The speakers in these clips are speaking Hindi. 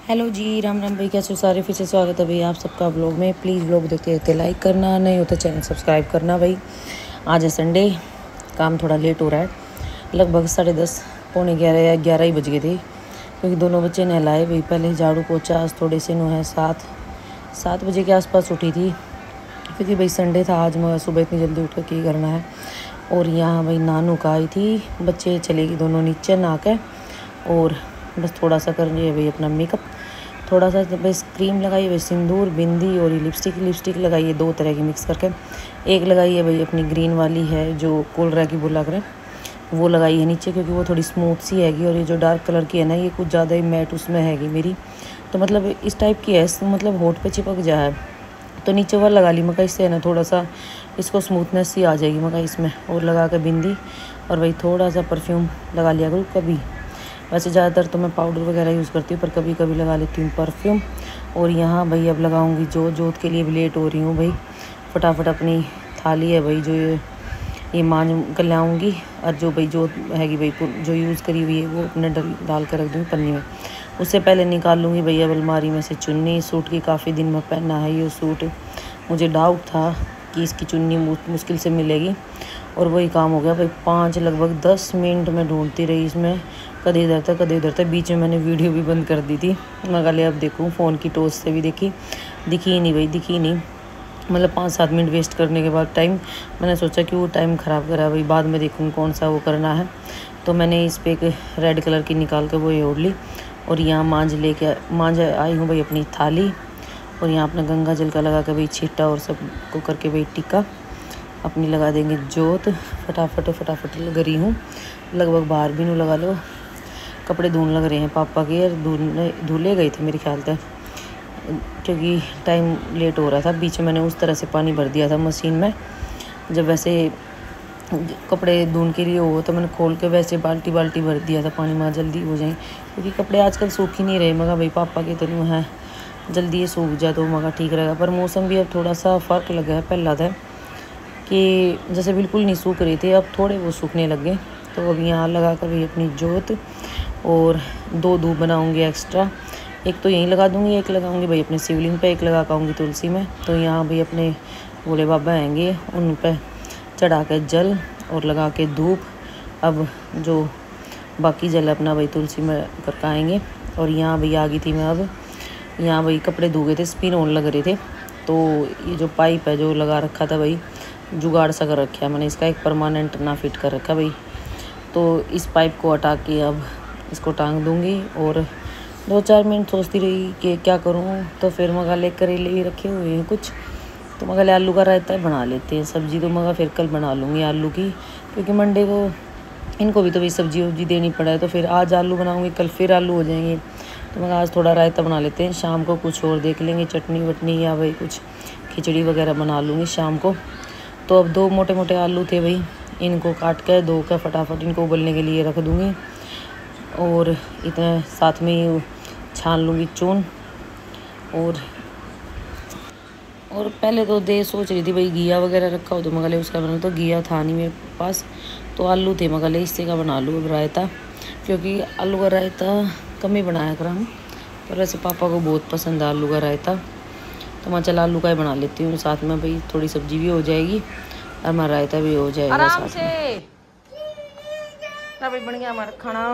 हेलो जी, राम राम भाई, कैसे हो सारे। फिर से स्वागत है भाई आप सबका ब्लॉग में। प्लीज़ ब्लॉग देखते रहते लाइक करना, नहीं हो तो चैनल सब्सक्राइब करना भाई। आज है संडे, काम थोड़ा लेट हो रहा है, लगभग 10:30 पौने 11 या 11 ही बज गए थे, क्योंकि दोनों बच्चे नहलाए भाई। पहले झाड़ू पोछा, आज थोड़े से नो है 7 बजे के आसपास उठी थी, क्योंकि भाई संडे था। आज मैं सुबह इतनी जल्दी उठ कर क्या करना है। और यहाँ भाई नानू का आई थी, बच्चे चलेगी दोनों नीचे नहा के, और बस थोड़ा सा कर रही है भाई अपना मेकअप। थोड़ा सा बस क्रीम लगाई है, सिंदूर, बिंदी और लिपस्टिक लगाई है, 2 तरह की मिक्स करके। एक लगाई है भाई अपनी ग्रीन वाली है जो कोलरा की बोला करें, वो लगाई है नीचे, क्योंकि वो थोड़ी स्मूथ सी हैगी। और ये जो डार्क कलर की है ना, ये कुछ ज़्यादा ही मैट उसमें हैगी मेरी, तो मतलब इस टाइप की है, मतलब होठ पे चिपक जाए। तो नीचे वाला लगा ली मका, इससे है ना थोड़ा सा इसको स्मूथनेस सी आ जाएगी मका इसमें। और लगा कर बिंदी, और भाई थोड़ा सा परफ्यूम लगा लिया करूँ कभी। वैसे ज़्यादातर तो मैं पाउडर वगैरह यूज़ करती हूँ, पर कभी कभी लगा लेती हूँ परफ्यूम। और यहाँ भाई अब लगाऊंगी जोत के लिए भी लेट हो रही हूँ भाई। फटाफट अपनी थाली है भाई जो ये मांझ कर लाऊंगी, और जो भाई जोत हैगी भाई जो यूज़ करी हुई है वो अपने डाल कर रख दूँगी पन्नी में। उससे पहले निकाल लूँगी भाई अब अलमारी में से चुन्नी। सूट की काफ़ी दिन में पहना है ये सूट, मुझे डाउट था कि इसकी चुन्नी मुश्किल से मिलेगी, और वही काम हो गया भाई। लगभग 10 मिनट में ढूंढती रही इसमें, कदे इधर तक कदे उधर तक। बीच में मैंने वीडियो भी बंद कर दी थी, मैं कहा अब देखूँ, फ़ोन की टॉर्च से भी देखी, दिखी ही नहीं भाई, दिखी ही नहीं। मतलब 5-7 मिनट वेस्ट करने के बाद टाइम, मैंने सोचा कि वो टाइम ख़राब करा भाई, बाद में देखूँ कौन सा वो करना है। तो मैंने इस पर एक रेड कलर की निकाल कर वो ओढ़ ली, और यहाँ मांझ आई हूँ भाई अपनी थाली। और यहाँ अपना गंगा जल का लगा कर भाई छिट्टा और सब को करके भाई टिक्का अपनी लगा देंगे जोत। फटाफट लग रही हूँ, लगभग बाहर भी नहीं लगा लो। कपड़े धुलने लग रहे हैं पापा के, धुले गए थे मेरे ख्याल से, क्योंकि टाइम लेट हो रहा था। बीच में मैंने उस तरह से पानी भर दिया था मशीन में, जब वैसे कपड़े धुलने के लिए हो तो मैंने खोल के वैसे बाल्टी भर दिया था पानी में, जल्दी हो जाए, क्योंकि कपड़े आजकल सूख ही नहीं रहे। मगर भाई पापा के तो नहीं है, जल्दी ये सूख जाए तो मगर ठीक रहेगा। पर मौसम भी अब थोड़ा सा फ़र्क लगा है, पहला था कि जैसे बिल्कुल नहीं सूख रही थी, अब थोड़े वो सूखने लग गए। तो अब यहाँ लगा कर भी अपनी जोत, और 2 धूप बनाऊंगी एक्स्ट्रा। एक तो यहीं लगा दूंगी, एक लगाऊंगी भाई अपने शिवलिंग पे, एक लगा पाऊँगी तुलसी में। तो यहाँ भाई अपने भोले बाबा आएंगे, उन पे चढ़ा के जल और लगा के धूप। अब जो बाकी जल अपना भाई तुलसी में करके आएंगे। और यहाँ भाई आ गई थी मैं, अब यहाँ भाई कपड़े धो गए थे, स्पिन ऑन लग रहे थे। तो ये जो पाइप है जो लगा रखा था भाई, जुगाड़ सा कर रखा है मैंने इसका, एक परमानेंट ना फिट कर रखा भाई। तो इस पाइप को हटा के अब इसको टांग दूंगी। और 2-4 मिनट सोचती रही कि क्या करूं, तो फिर मगा करेले भी रखे हुए हैं कुछ, तो मगा आलू का रायता बना लेते हैं। सब्जी तो मगा फिर कल बना लूँगी आलू की, क्योंकि मंडे को इनको भी तो भाई सब्जी वब्जी देनी पड़ा है। तो फिर आज आलू बनाऊँगी, कल फिर आलू हो जाएंगे। तो मगर आज थोड़ा रायता बना लेते हैं, शाम को कुछ और देख लेंगे, चटनी वटनी या भाई कुछ खिचड़ी वगैरह बना लूँगी शाम को। तो अब 2 मोटे आलू थे भाई, इनको काट कर धो कर फटाफट इनको उबलने के लिए रख दूँगी। और इतने साथ में ही छान लूँगी चून। और पहले तो सोच रही थी भाई घिया वगैरह रखा हो तो मगले उसका बना, तो घिया था नहीं मेरे पास, तो आलू थे मगले इससे का बना लूँ अब रायता, क्योंकि आलू का रायता कम ही बनाया करा हूँ। पर वैसे पापा को बहुत पसंद है आलू का रायता, तो मैं चल आलू का ही बना लेती हूँ। साथ में भाई थोड़ी सब्जी भी हो जाएगी और हमारा रायता भी हो जाएगा आराम साथ में। भाई बन गया हमारा खाना,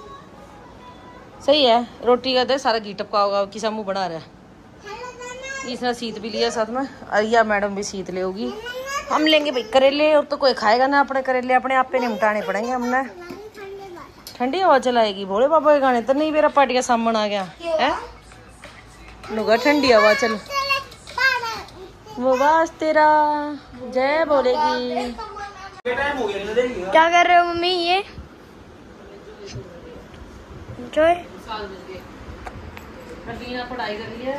सही है। रोटी का दे सारा घी टपका होगा, किसा मुँह बना रहा है। इसने सीत भी लिया साथ में, अरिया मैडम भी सीत ले होगी। हम लेंगे भाई करेले, और तो कोई खाएगा ना अपने करेले, अपने आप पे निपटाने पड़ेंगे हमने। ठंडी हवा चलाएगी भोले बाबा के गाने तो नहीं, मेरा पार्टी सामने आ गया है नुगा ठंडी हवा चल। वो वास तेरा जय बोलेगी। क्या कर रहे हो मम्मी? ये पढ़ाई कर रही है।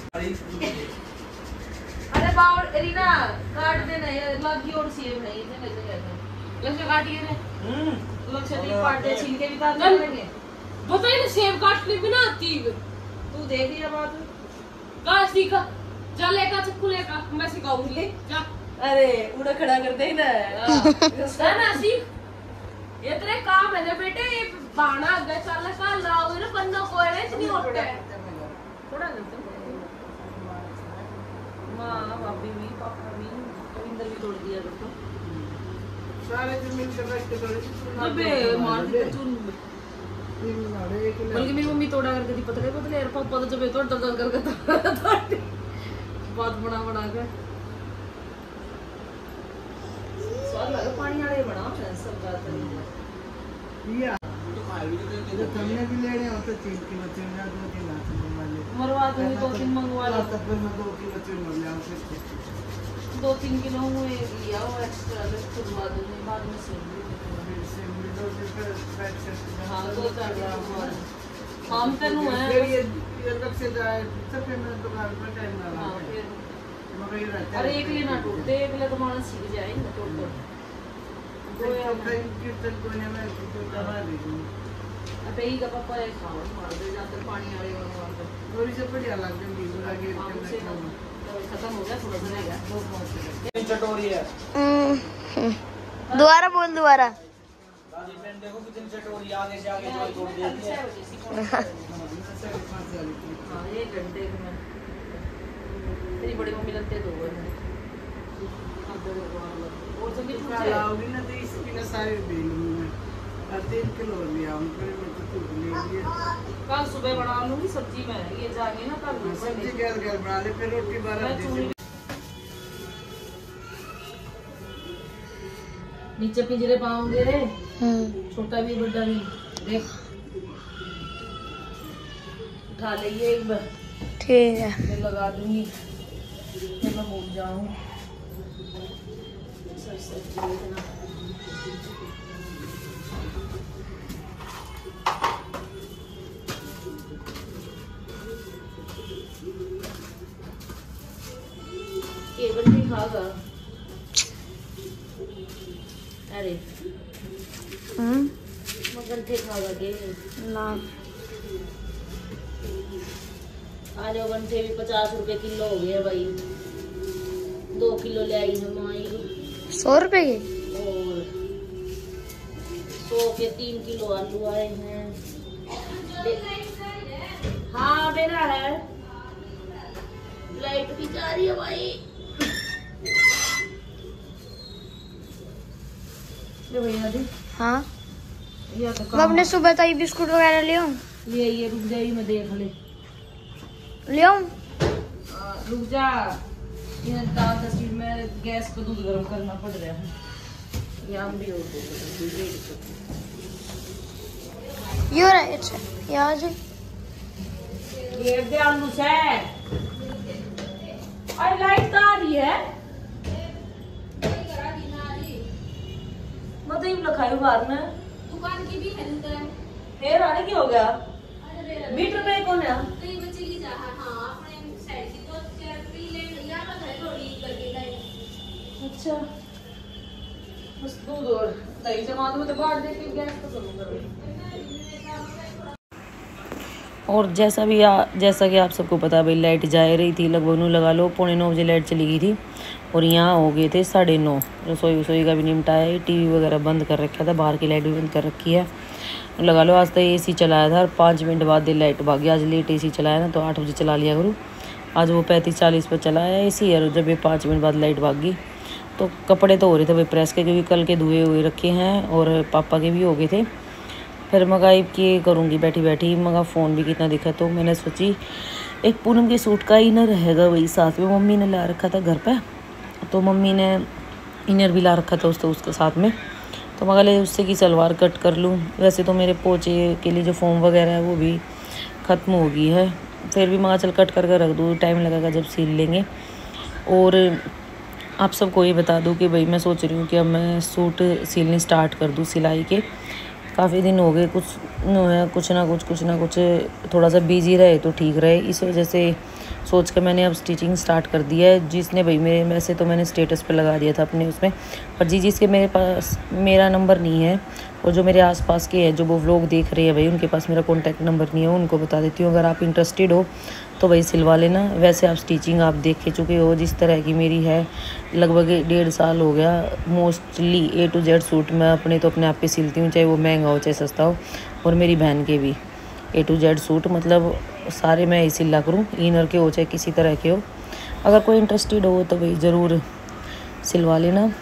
अरे बाबू रीना काट देना है, लगी और सेब नहीं लक्ष्य काटिए ने लक्ष्य दी काट दे, छिलके भी काट देंगे। बताइए ना सेब काटने भी ना आती, तू देख लिया बात कहाँ सीखा? जा लेका चक्कू लेका, मैं सिखाऊंगी जा। अरे उड़ा खड़ा कर दे ना ना सीख, ये तेरे काम है ना बेटे, ये बाना अगर चल का लाओगे ना पन्ना कोयले इतनी होते माँ भाभी भी पापा भी रविंदर भी तोड़ दिया करतो सारे जो मिलकर रख के थोड़ी अबे मार के चून बल्कि मेरी मम्मी तोड़ा करके थी पतले पतले यार पापा तो जब तोड़ तोड़ करके बहुत बड़ा बड़ा कर स्वाद लगा पानी वाले बना सब बात या तो तुमने भी लेने हो तो 3 किलो चुना 2-3 लाख वाले मरवा दो 2-3 मंगवा लो तब फिर मैं 2 किलो चुना ले आऊं फिर 2-3 किलो हुए लिया वो एक्स्ट्रा ले खुदवा दूंगी बाद में से हाँ 2-4 ग्राम और हम तनु है ये अलग से जाए सब फिर मैं दुकान पर टाइम ना हाँ लगा फिर मगर ये रहता अरे एक लेना टूटते एक ले तो मानस सीख जाए ना तोड़ तोड़ कोई कहीं कीर्तन कोई ने मैं तो दवा दे दूं अबे ही का पापा ये खाओ मार दे जाते पानी वाले मार दे थोड़ी से बढ़िया लग गई लगे खत्म हो गया थोड़ा सा रहेगा चटोरी है दोबारा बोल दोबारा। देखो कितनी चटोरी आगे से आगे तोड़ देती है हाँ 1 घंटे में तेरी बड़ी मम्मी लगते 2 घंटे और सब कुछ लाओगी ना तो इसकी ना सारे दे लूंगी मैं 3 किलो लिया उनको मैं तो तू ले लिया कल सुबह बना लूंगी सब्जी में ये जाके ना कल सब्जी गैर गैर बना ले फिर रोटी बारा दे दे नीचे पिंजरे पाऊंगे रे छोटा भी बड़ा भी देख उठा लेंगे एक बार ठीक है। मैं लगा दूंगी फिर मैं भूल जाऊं केवल भी खागा अरे गंठे खागा के ना आज गंठे भी 50 रुपए किलो हो गए भाई 2 किलो ले आई हम आई 100 रुपए के और 100 के 3 किलो आलू आए हैं हाँ मेरा है लाइट भी जा रही है भाई ले भैया जी हाँ या तो मैं अपने सुबह तक बिस्कुट वगैरह ले आऊं ये रुक जाइए मैं देख ले आऊं रुक जा ये दाल तस्वीर में गैस पे दूध गर्म करना पड़ रहा है यहाँ भी हो ये रहा अच्छा यहाँ से ये दे आलू से अरे लाइट आ रही है मतलब लखाई बाहर में दुकान की भी है फिर आने की हो गया मीटर पे कौन है कई बच्चे की जा हाँ अपने साइड की तो चेयर पे ले यहाँ पर है थोड़ी करके लाइट अच्छा बस दूध और दही जमा दो तो बाहर देके गैस को चालू करो और जैसा कि आप सबको पता भाई लाइट जा रही थी लगभग नू लगा लो 8:45 बजे लाइट चली गई थी और यहाँ हो गए थे 9:30 रसोई का भी निपटा है टीवी वगैरह बंद कर रखा था बाहर की लाइट भी बंद कर रखी है लगा लो आज तो एसी चलाया था और 5 मिनट बाद लाइट भागी आज लेट एसी चलाया ना तो 8 बजे चला लिया करूँ आज वो 35-40 पर चलाया एसी और जब ये 5 मिनट बाद लाइट भागी तो कपड़े तो हो रहे थे भाई प्रेस के क्योंकि कल के धुए हुए रखे हैं और पापा के भी हो गए थे फिर मगा ये करूँगी बैठी बैठी मगा फ़ोन भी कितना दिखा तो मैंने सोची एक पूनम के सूट का इनर रहेगा वही साथ में मम्मी ने ला रखा था घर पे तो मम्मी ने इनर भी ला रखा था उसके साथ में तो मगा ले उससे की सलवार कट कर लूँ वैसे तो मेरे पोचे के लिए जो फॉर्म वगैरह है वो भी ख़त्म हो गई है फिर भी मगा चल कट करके रख दूँ टाइम लगेगा जब सिल लेंगे और आप सबको ये बता दूँ कि भाई मैं सोच रही हूँ कि अब मैं सूट सिलने स्टार्ट कर दूँ सिलाई के काफ़ी दिन हो गए कुछ ना कुछ थोड़ा सा बिजी रहे तो ठीक रहे इस वजह से सोच कर मैंने अब स्टिचिंग स्टार्ट कर दिया है जिसने भाई मेरे वैसे तो मैंने स्टेटस पे लगा दिया था अपने उसमें पर जिसके मेरे पास मेरा नंबर नहीं है और जो मेरे आसपास के हैं जो वो व्लॉग देख रहे हैं भाई उनके पास मेरा कॉन्टैक्ट नंबर नहीं है उनको बता देती हूँ अगर आप इंटरेस्टेड हो तो भाई सिलवा लेना वैसे आप स्टिचिंग आप देख के चुके हो जिस तरह की मेरी है लगभग 1.5 साल हो गया mostly A to Z suit मैं अपने आप पे सिलती हूँ चाहे वो महंगा हो चाहे सस्ता हो और मेरी बहन के भी A to Z सूट, मतलब सारे मैं ही सिला करूँ, इनर के हो चाहे किसी तरह के हो। अगर कोई इंटरेस्टेड हो तो भाई ज़रूर सिलवा लेना।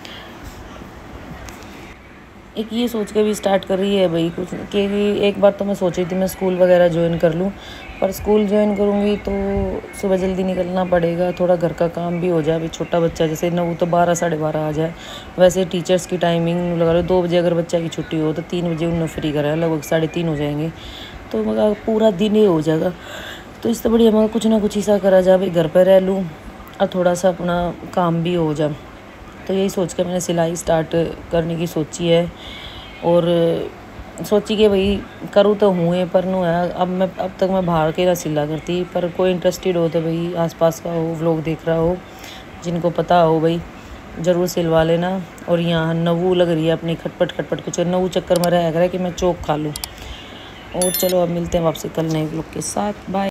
एक ये सोच के भी स्टार्ट कर रही है भाई कुछ कि एक बार तो मैं सोच रही थी मैं स्कूल वगैरह ज्वाइन कर लूँ, पर स्कूल ज्वाइन करूँगी तो सुबह जल्दी निकलना पड़ेगा, थोड़ा घर का काम भी हो जाए। अभी छोटा बच्चा जैसे 9 तो 12 साढ़े 12 आ जाए। वैसे टीचर्स की टाइमिंग लगा लो 2 बजे, अगर बच्चा की छुट्टी हो तो 3 बजे उन्हें फ्री करा, लगभग 3:30 हो जाएंगे, तो मगर पूरा दिन ही हो जाएगा। तो इससे बढ़िया मगर कुछ ना कुछ ऐसा करा जाए भाई, घर पर रह लूँ और थोड़ा सा अपना काम भी हो जाए। तो यही सोच के मैंने सिलाई स्टार्ट करने की सोची है, और सोची कि भाई करूँ तो हुए पर नो है। अब तक मैं बाहर के ना सिला करती, पर कोई इंटरेस्टेड हो तो भाई आसपास का हो, व्लॉग देख रहा हो, जिनको पता हो भाई ज़रूर सिलवा लेना। और यहाँ नवू लग रही है अपनी खटपट कुछ नवू चक्कर में रह कि मैं चौक खा लूँ। और चलो अब मिलते हैं वापसी कल नए व्लॉग के साथ, बाय।